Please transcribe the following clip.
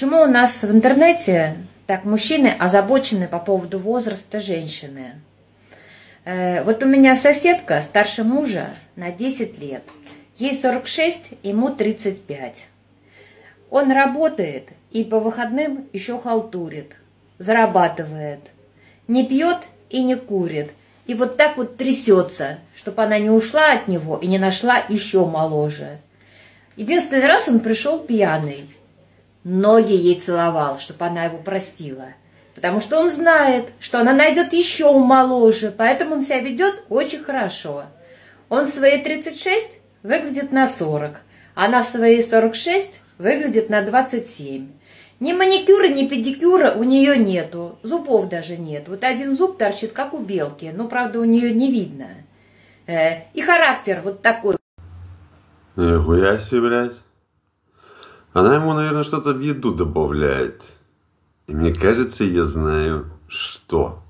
Почему у нас в интернете так мужчины озабочены по поводу возраста женщины? Вот у меня соседка старше мужа на 10 лет. Ей 46, ему 35. Он работает и по выходным еще халтурит, зарабатывает, не пьет и не курит. И вот так вот трясется, чтобы она не ушла от него и не нашла еще моложе. Единственный раз он пришел пьяный. Ноги ей целовал, чтобы она его простила. Потому что он знает, что она найдет еще моложе, поэтому он себя ведет очень хорошо. Он в свои 36 выглядит на 40, а она в свои 46 выглядит на 27. Ни маникюра, ни педикюра у нее нету, зубов даже нет. Вот один зуб торчит, как у белки, но, правда, у нее не видно. И характер вот такой. Нихуя себе, блядь. Она ему, наверное, что-то в еду добавляет. И мне кажется, я знаю, что.